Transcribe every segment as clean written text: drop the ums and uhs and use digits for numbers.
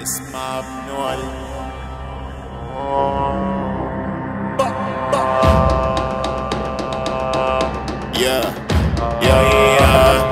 اسمع بنوال يا يا يا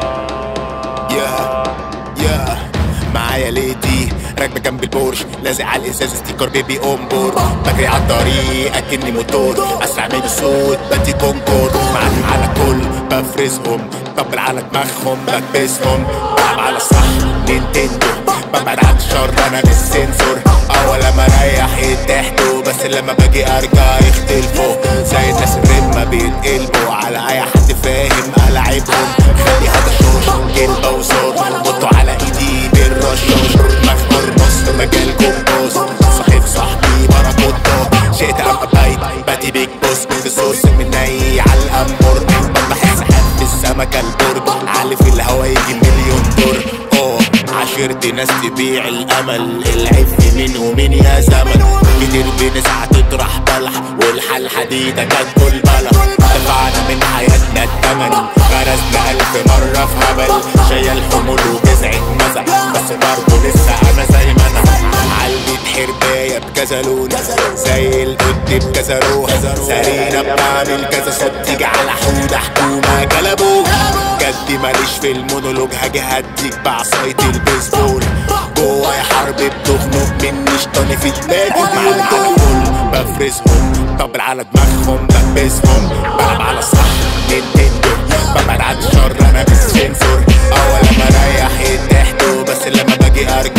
يا معايا ليدي راكبة جنب البورش، لازق على الازاز ستيكر بيبي اون بورد. بجري على الطريق اكني موتور، اسرع من الصوت بدي كونكورد. معلم على كل بفرزهم، طبل على دماغهم بكبسهم. بلعب على الصح نينتندو، ببعد عن الشر انا بالسنسور. اول لما اريح يتحتوا، بس لما باجي ارجع يختلفوا. زي الناس الرمة بينقلبوا على اي حد فاهم العبهم. خلي هذا الشوش كلبة وصوت، بطوا على ايدي بالرشاش. مخبر مصر مجال كومبوز، صاحب صاحبي باراكوتا. شئت ابقى بايت باتي بيج بوس، في سورس من ني على الامور. بحس حد السمكة البرد، علي في الهوا يجي مليون دور. عشرتي ناس تبيع الامل، العيب في مين ومين يا زمن. كتير بنسعى تطرح بلح، والحل حديدة كانت كل بلح. دفعنا من حياتنا التمن، غرزنا 1000 مرة في هبل. شايل حمول وجزعة مزع، بس برضه لسه انا زي ما انا. علبة حرباية بكذا لون، زي القد بكذا روح. سارينا بتعمل كذا صوت، تيجي على حودة حكومة جلبوك. جدي ماليش في المونولوج، هاجي هديك بعصاية البيسبول. جوايا حرب بتخنق مني، شطاني في دماغي بيقول على كل بفرزهم. طبل على دماغهم بكبسهم، بلعب على الصح نينتندو. ببعد عن الشر انا بالسنسور، اول لما اريح يتحتوا، بس لما باجي ارجع